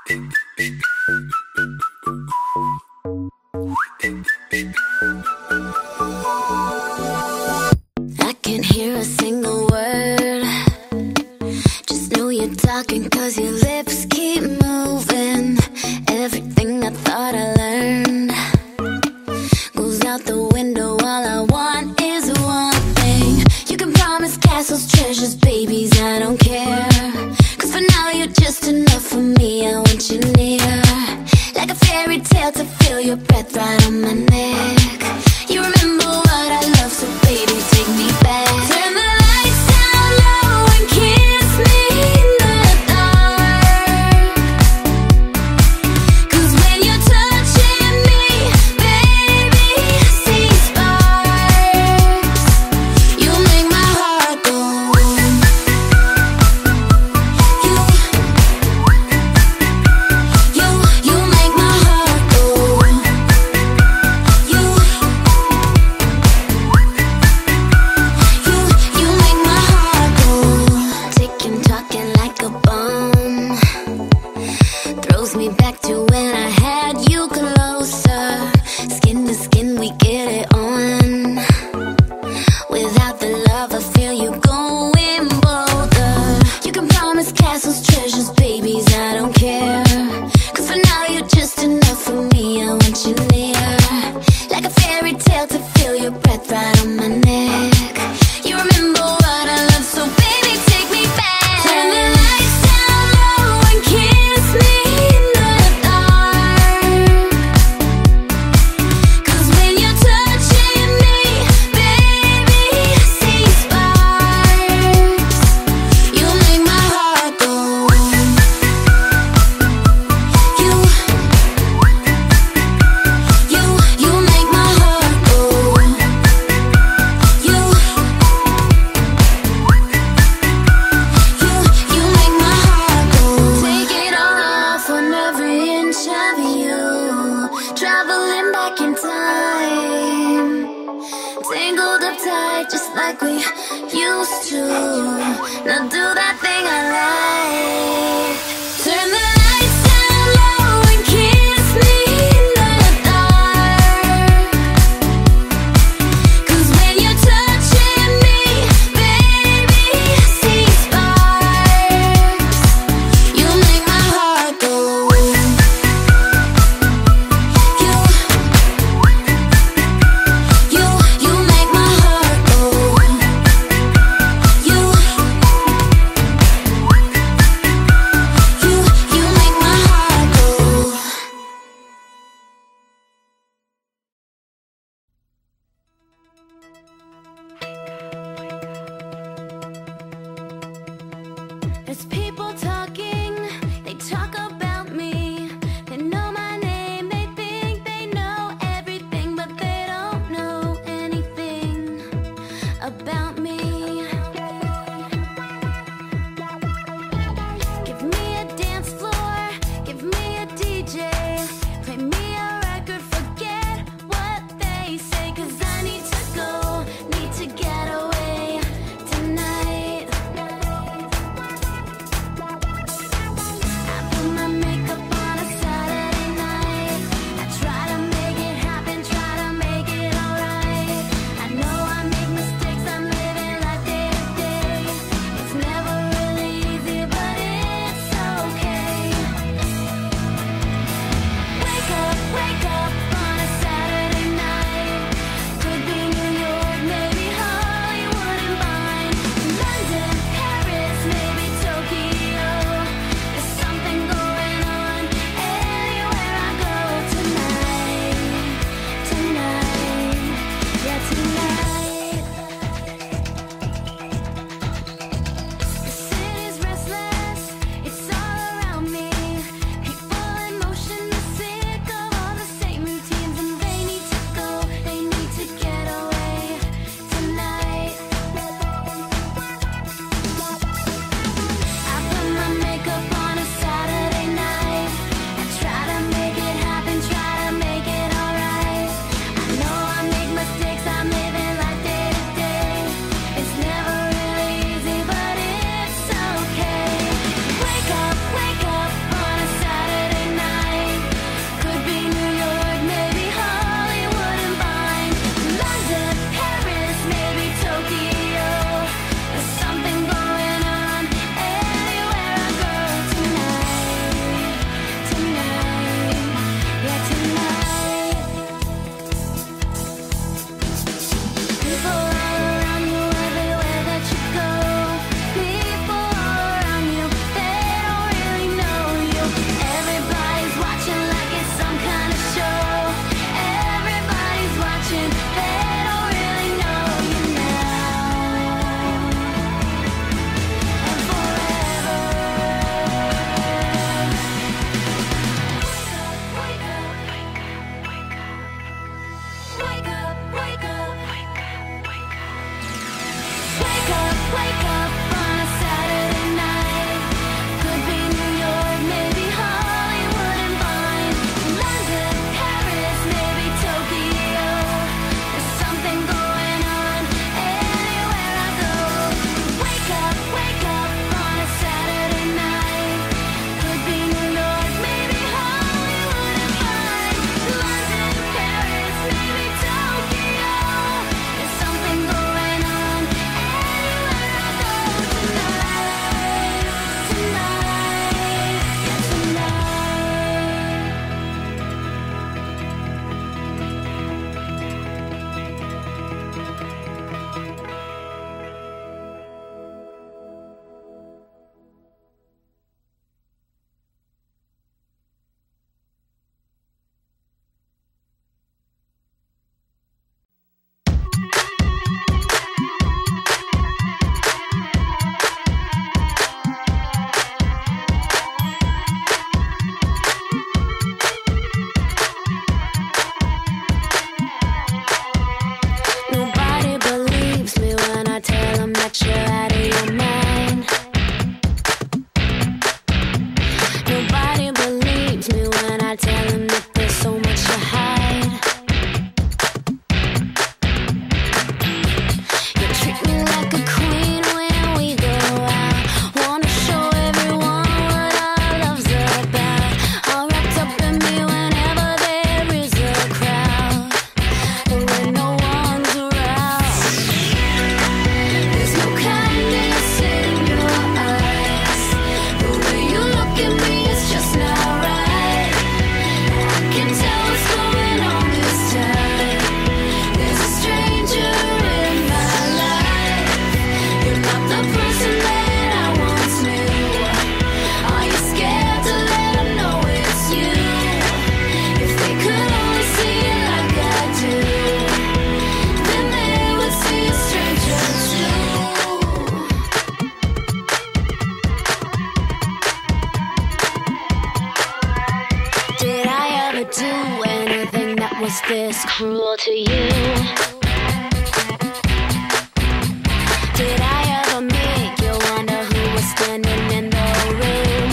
I can't hear a single word. Just know you're talking 'cause your lips keep moving. Everything I thought I learned goes out the window. All I want is one thing. You can promise castles, treasures, babies, I don't care. 'Cause for now you're just enough for me. I want you near, like a fairy tale, to feel your breath right on my neck. You remember what I love, so baby, take me back. Turn the lights down low and kiss me in the dark. 'Cause when you're touching me, baby, I see sparks. You make my heart go. You make my heart go. You make my heart go. Ticking, talking like a bomb. Throws me back to when I had you closer. Skin to skin, we get it on. Without the love, I feel you going bolder. You can promise castles, treasures, babies, I don't care. 'Cause for now you're just enough for me. I want you near, like a fairy tale, to feel your breath right on my neck. You remember what I love, so baby, take me back. Turn the lights down low and kiss me in the dark. 'Cause when you're touching me, baby, I see sparks. You make my heart go. You make my heart go. You make my heart go. Take it all off on every inch of you. Traveling back in time, tangled up tight just like we used to. Now do that thing I like. Turn the lights down low and kiss me in the dark. 'Cause when you're touching me, baby, I see sparks. You make my heart go. You make my heart go. You do anything that was this cruel to you. Did I ever make you wonder who was standing in the room?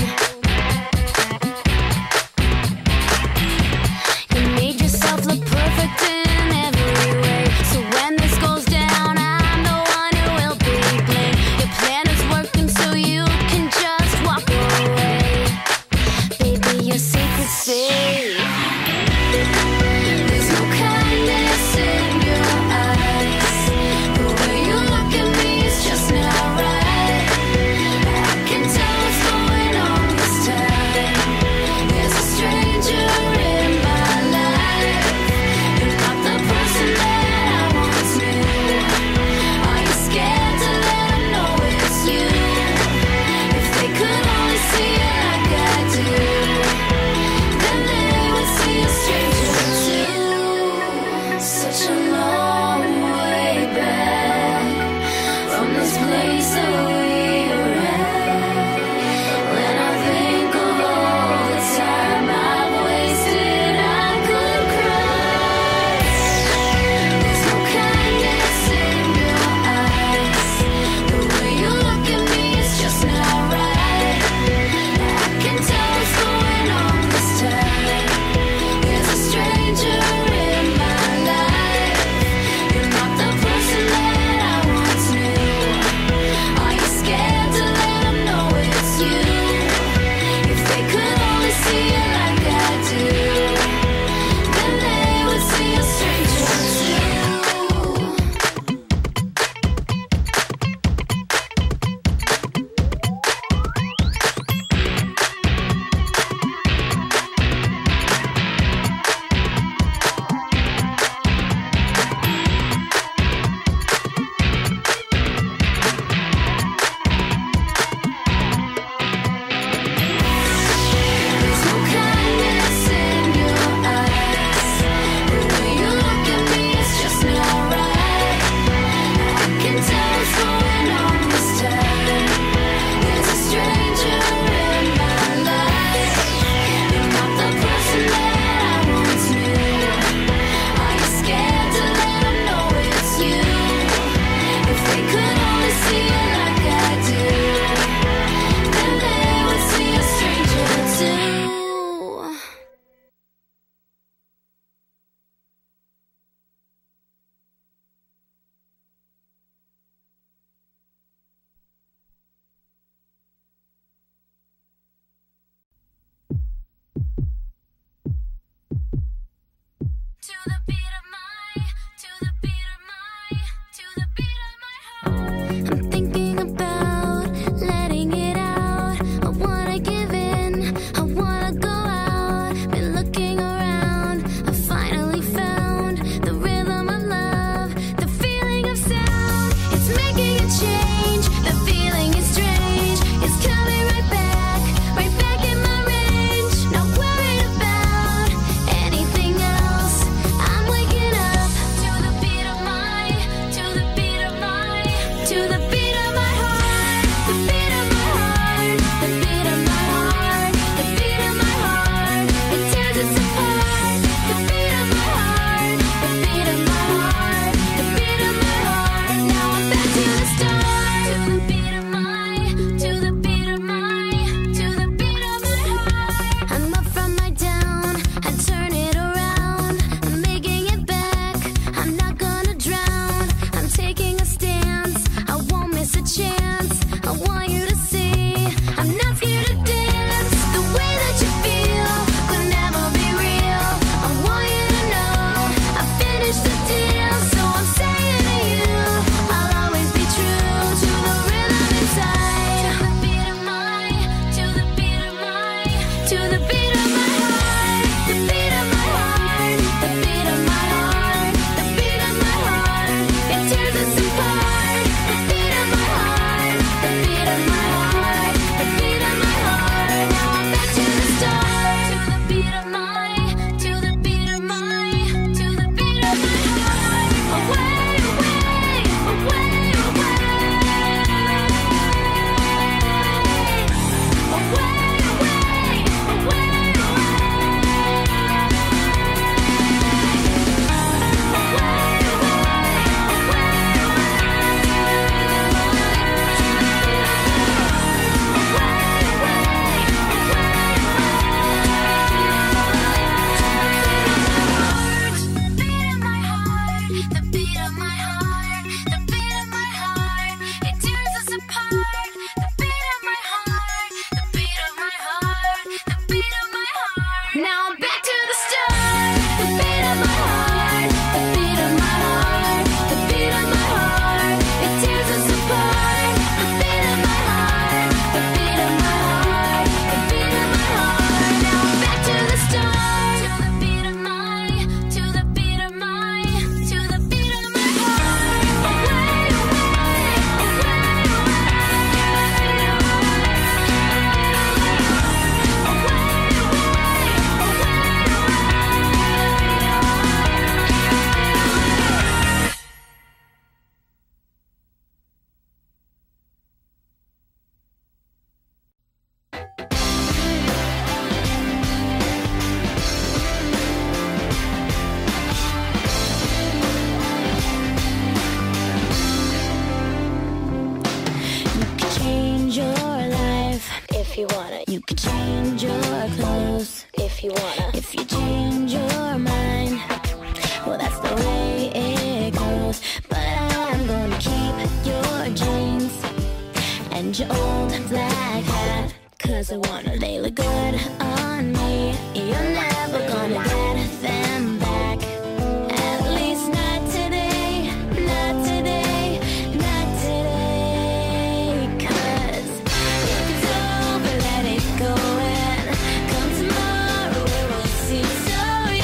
You made yourself look perfect in every way, so when this goes down, I'm the one who will be blamed. Your plan is working, so you can just walk away. Baby, your secret's safe. There's no kindness in your eyes. The way you look at me is just not right. I can tell what's going on this time. There's a stranger in my life. You're not the person that I once knew. Are you scared to let them know it's you? If they could only see it like I do, then they would see a stranger too. Such a long way back from this place that we were at. When I think of all the time I've wasted, I could cry. There's no kindness in your eyes. The way you look at me is just not right. I can tell what's going on this time. There's a stranger in my life. You're not the person that I once knew. Are you scared to let them know it's you? If they could only see it like I do, then they would see a stranger too. There's no kindness in your eyes. The way you look at me is just not right. I can tell what's going on this time. There's a stranger in my life. You're not the person that I once knew. Are you scared to let them know it's you? If they could only see it like I do, then they would see a stranger too. To the beat of my, to the beat of my, to the beat of my heart. I'm thinking about letting it out. I wanna give in, I wanna go out. Been looking around, I finally found the rhythm of love, the feeling of sound. It's making a change, the feeling is strange. It's coming right back in my range. Not worried about anything else. I'm waking up to the beat of my, to the beat of my, to the beat of my heart, the beat of my heart, the beat of my heart, the beat of my heart. It tears us apart. The beat of my heart, the beat of my heart, the beat of my heart. Now I'm back to the start. To the beat of my, to the beat of my, to the beat of my heart. I'm up from my down, I turn it around. I'm making it back. I'm not gonna drown. I'm taking a stance. I won't miss a chance. I want you to see I'm not scared to dance. The way that you feel could never be real. I want you to know I finished the deal. So I'm saying to you, I'll always be true to the rhythm inside. To the beat of my, to the beat of my, to the beat of my heart, the beat of my heart, the beat of my heart, the beat of my heart. It tears us apart. The beat of my heart, the beat of my heart, the beat of my heart. Now I'm back to the start. To the beat of my, to the beat of my, to the beat of my heart. Away, away, away, away. Away, away, away. You could change your clothes if you wanna. If you change your mind, well, that's the way it goes. But I'm gonna keep your jeans and your old black hat, 'cause I wanna. They look good on me. You're never gonna get them back. At least not today, not today, not today. 'Cause if it's over, let it go, and come tomorrow we will see. So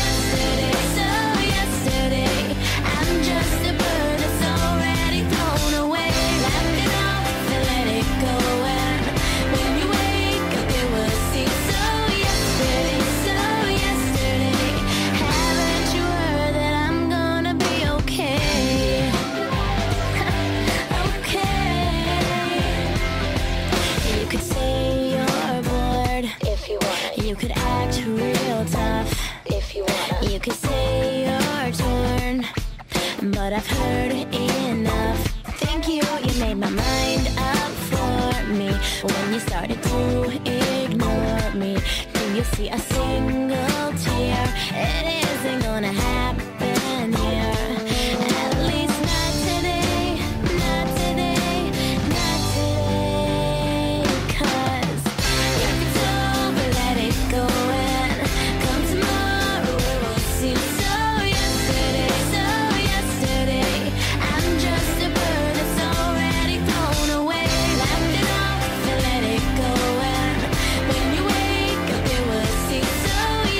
yesterday, I'm just a bird that's already thrown away. Laugh it off and let it go, and when you wake up you will see. So yesterday, haven't you heard that I'm gonna be okay? Okay. You could say you're bored if you want. You could act real tough if you want. You could say you're torn, but I've heard enough. Thank you, you made my mind up for me when you started to ignore me. Do you see a single tear? It isn't gonna happen here. At least not today, not today, not today. 'Cause if it's over, let it go, and come tomorrow we will see. So yesterday, I'm just a bird that's already thrown away. Laugh it off and let it go, and when you wake up you will see. So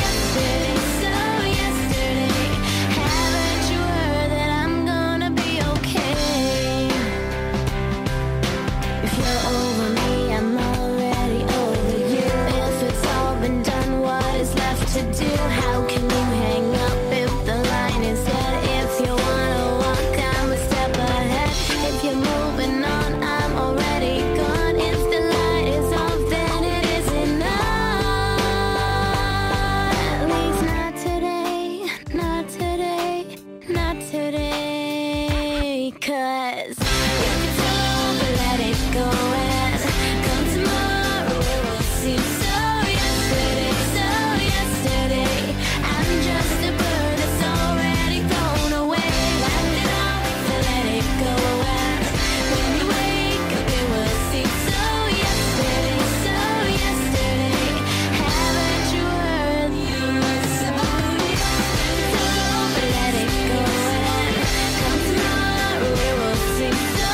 yesterday, haven't you heard that I'm gonna be okay? If you're over me, I'm already over you. If it's all been done, what is left to do? How can you hang up if the line is dead? If you wanna walk, I'm a step ahead. If you're moving on, I'm already gone. If the light is off, then it isn't on. At least not today, not today, not today. 'Cause if it's over, let it go, and come tomorrow we will see. So yesterday, I'm just a bird that's already thrown away. Laugh it off and let it go, and when you wake up you will see. So yesterday, haven't you heard? It's over, let it go, and come tomorrow we will see. So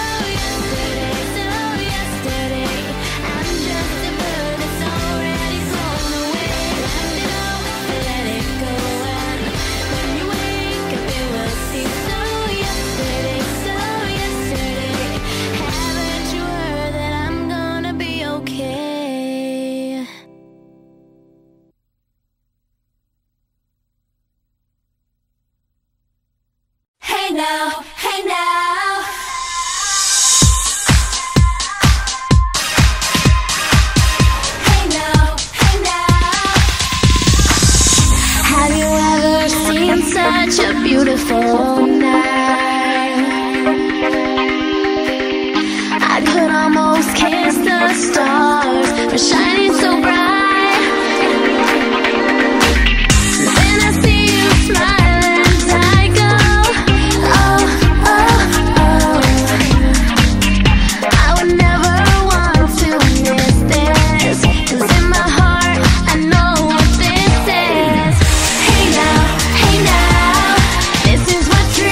yesterday, I'm just a bird that's already flown away. Laugh it off and let it go, and when you wake up you will see. So yesterday, haven't you heard that I'm gonna be okay? Hey now, hey now. Hey now, hey now. Have you ever seen such a beautiful night? I could almost kiss the stars for shining so bright. Then I see you smile and I go, oh, oh, oh. I would never want to miss this, 'cause in my heart I know what this is. Hey now, this is what dreams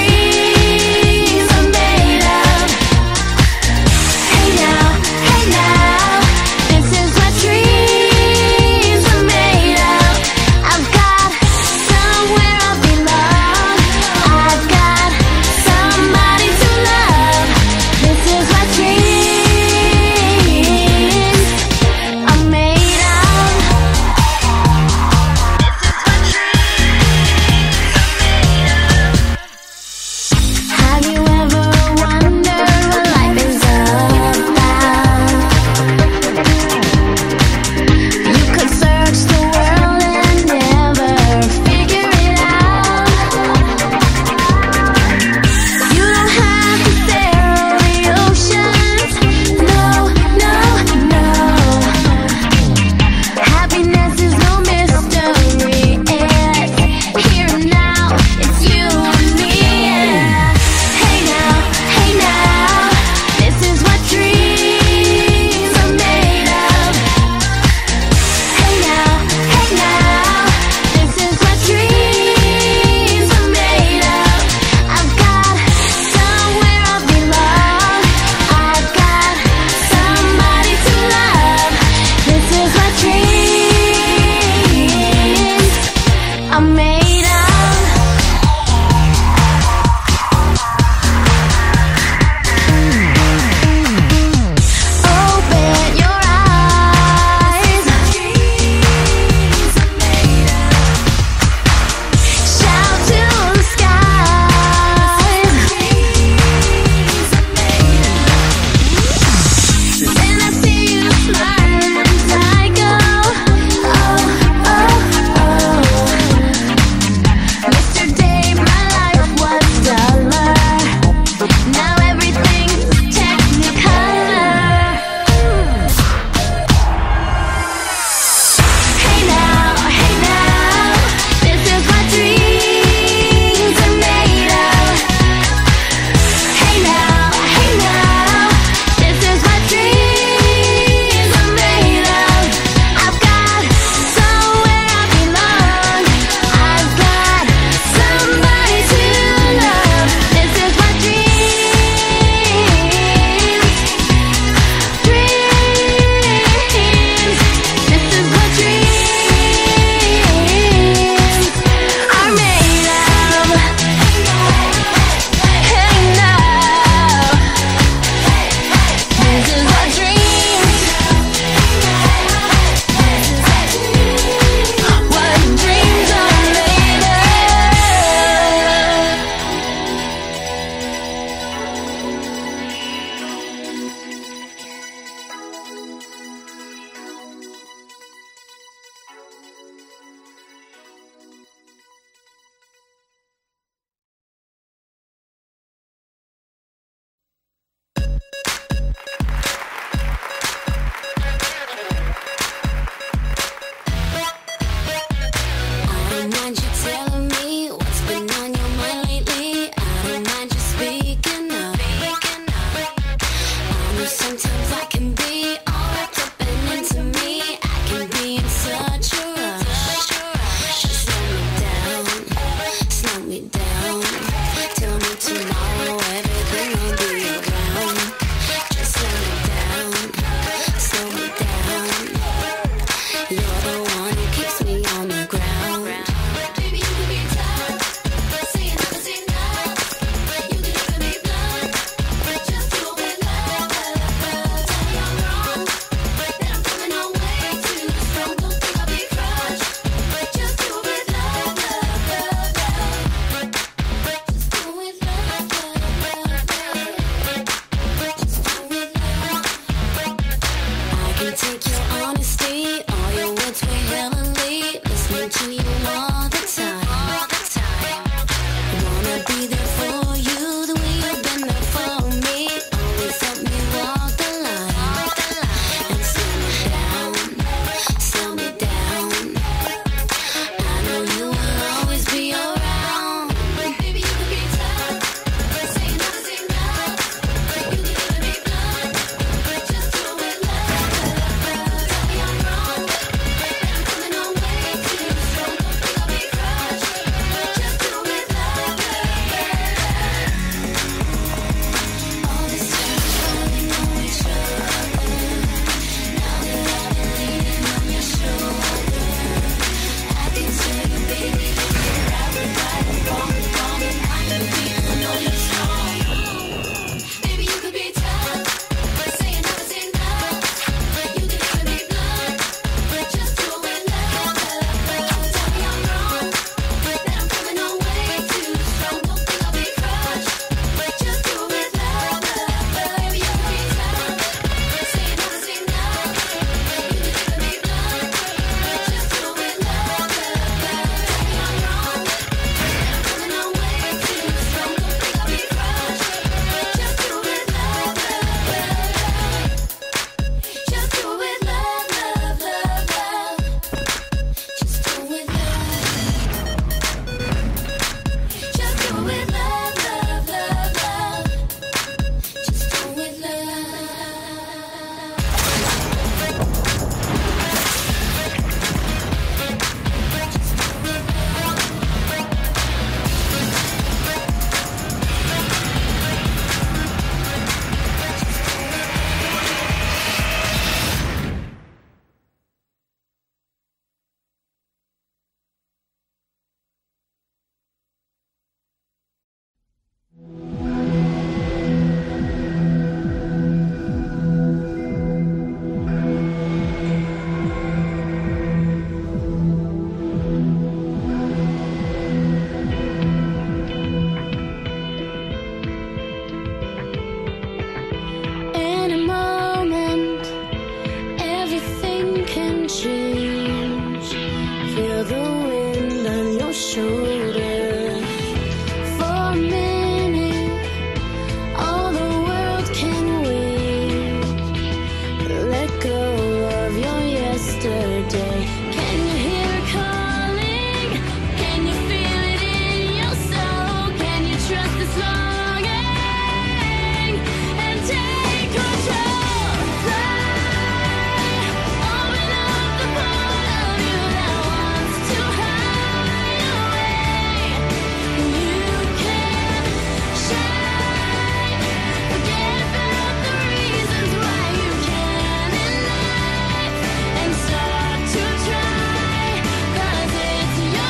shoulder. For a minute, all the world can wait. Let go of your yesterday. Can you hear it calling? Can you feel it in your soul? Can you trust this longing and take control? Fly, open up the part of you that wants to hide away. You can shine, forget about the reasons why you can in life, and start to try, 'cause it's your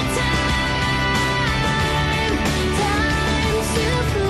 time to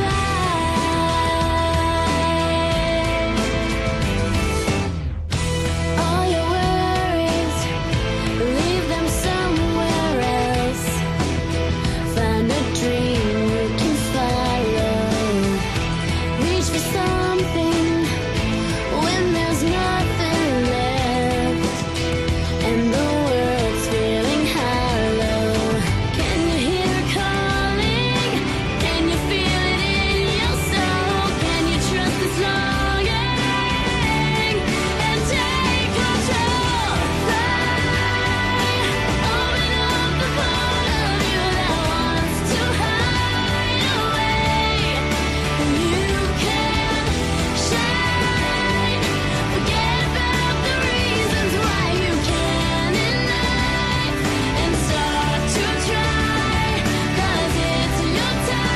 fly. All your worries, leave them somewhere else. Find a dream you can follow. Reach for something when there's nothing left, and the world's feeling hollow. Can you hear it calling? Can you feel it in your soul? Can you trust this longing and take control? Fly, open up the part of you that wants to hide away. You can shine, forget about the reasons why you can in life, and start to try, 'cause it's your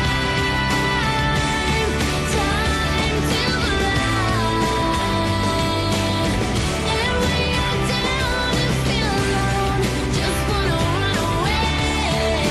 time to fly. And when you're down and feel alone, just wanna run away.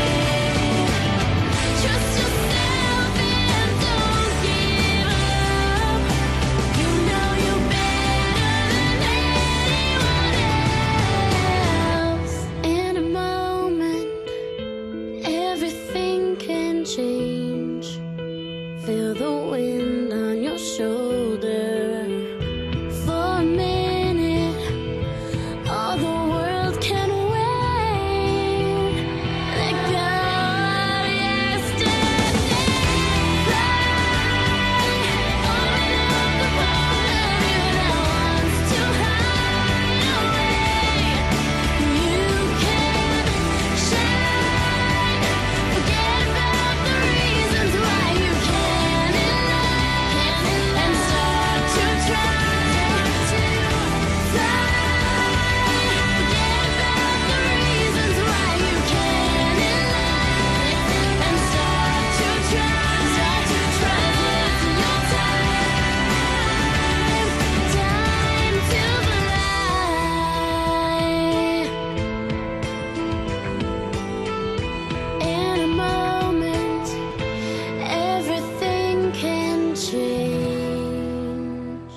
Trust yourself and don't give up. You know you're better than anyone else. In a moment, everything can change. Feel the wind on your shoulder. For a minute, all the world can wait. Let go of yesterday. Fly, open up the part of you that wants to hide away. You can shine, forget about the reasons why you can in life, and start to try to fly. Forget about the reasons why you can in life, and start to try, it's your time to fly. In a moment, everything can change.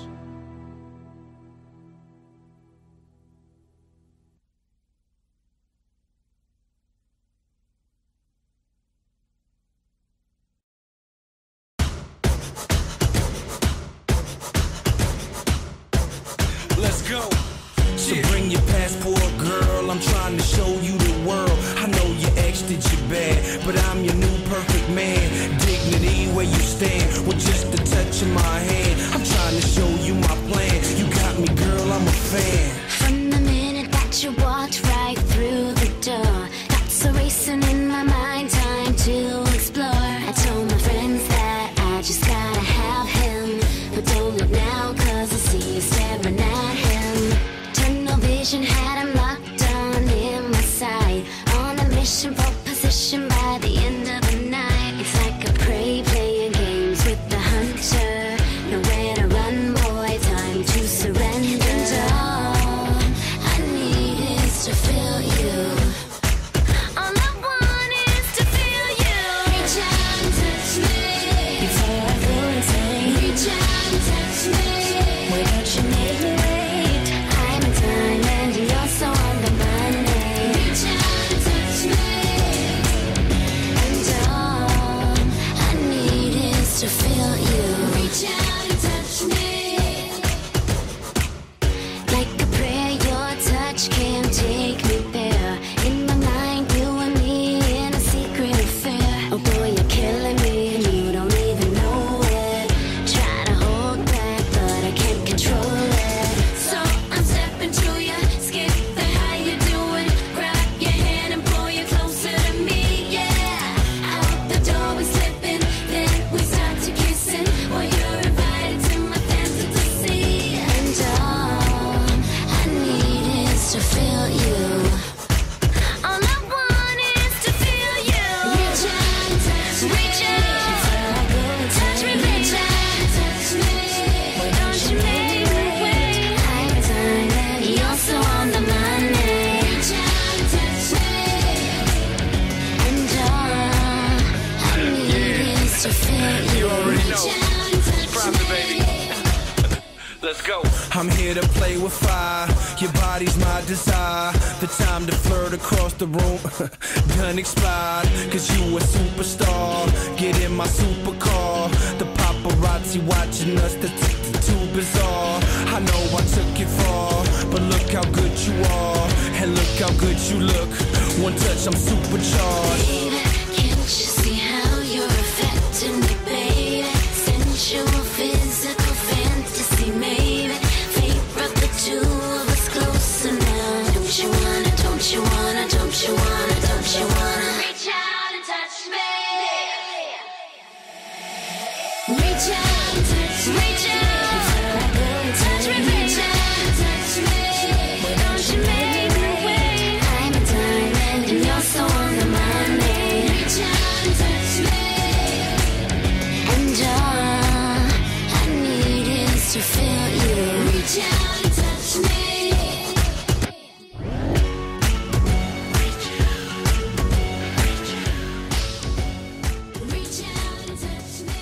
Let's go. So bring your passport, girl. I'm trying to show you the world. I know your ex did you bad, but I'm your new perfect man. Dignity where you stand with just the touch of my hand. I'm trying to show you my plan. You got me, girl. I'm a fan. From the minute that you walked right through the door, thoughts are racing in my mind, time to explore. I told my friends that I just gotta have him, but don't look now, 'cause I see you staring at him. Tunnel vision had him locked on in my sight, on a mission for position by the end of the night. It's like a prey playing games with the hunter. Nowhere to run, boy, time to surrender. And all feel You already know. It's profit, baby. Let's go. I'm here to play with fire. Your body's my desire. The time to flirt across the room done expired. Cause you a superstar. Get in my supercar. The paparazzi watching us, the too bizarre. I know I took it far, but look how good you are. And look how good you look. One touch, I'm supercharged. Baby, can't you see how you're affecting me, baby? Sensual, physical fantasy, maybe. Fate brought the two of us closer now. Don't you wanna, don't you wanna, don't you wanna, don't you wanna reach out and touch me? Reach out and touch me. Reach out. Touch me, reach out and touch me. Don't you make me wait? I'm a diamond and you're so on the money. Reach out and touch me. And all I need is to feel you. Reach out and touch me. Reach out and touch me.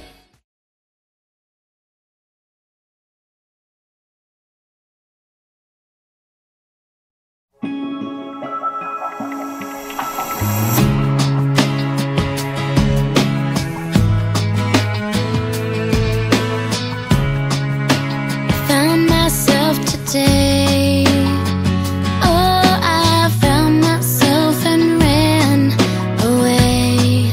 Found myself today. Oh, I found myself and ran away.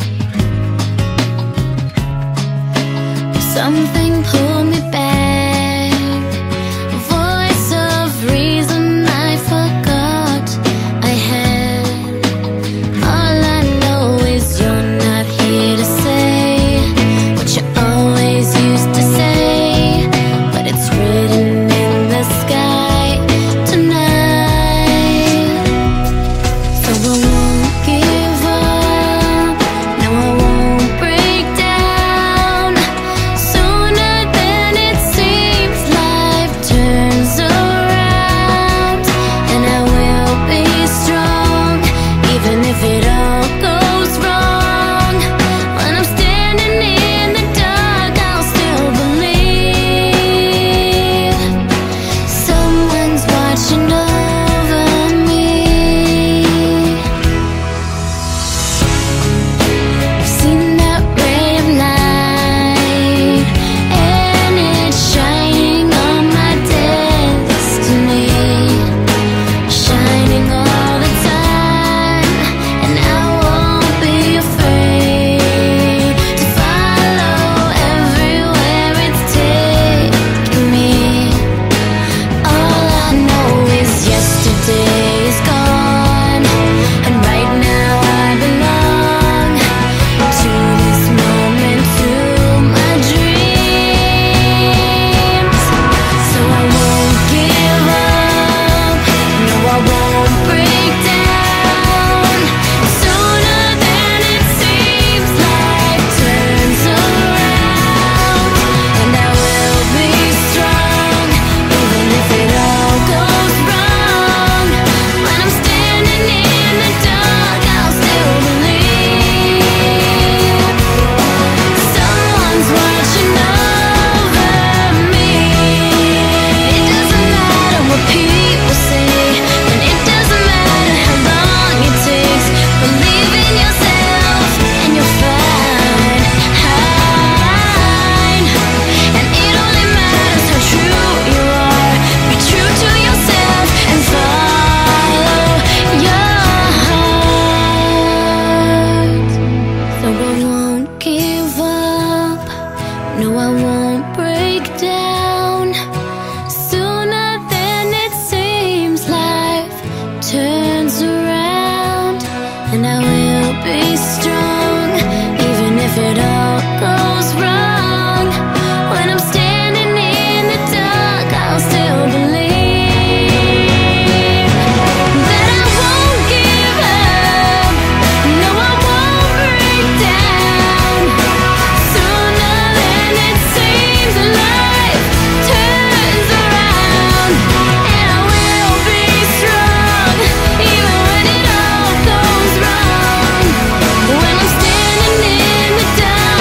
Something pulled me back. A voice of reason I forgot I had. All I know is you're not here to say what you always used to say, but it's written in the sky tonight. So I won't give up, no I won't break down. Sooner than it seems, life turns around, and I will be strong, even if it all goes wrong. When I'm standing in the dark, I'll still believe someone's watching over me. I've seen that ray of light, and it's shining on my destiny, shining all the time, and I won't be afraid to follow everywhere it's taking me. All I know is yesterday is gone, and right now I belong to this moment, to my dreams. So I won't give up, no I won't break down. Sooner than it seems, life turns around, and I will be strong, even if it all goes wrong. When I'm standing in the dark, I'll still believe someone's watching over me. It doesn't matter what people say, and it doesn't matter how long it takes. Believe in yourself and you'll find, and it only matters how true you are. Be true to yourself and follow your heart. So I won't give up, no I won't break down. Sooner than it seems, life turns around, and I will be strong, even if it all goes wrong. When I'm standing in the dark, I'll still believe that I won't give up, no I won't break down. Sooner than it seems, life turns around, and I will be strong, even when it all goes wrong. When I'm standing in the dark,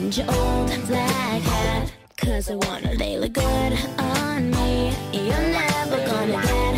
change your old black hat, 'cause I wanna lay look good on me. You're never gonna get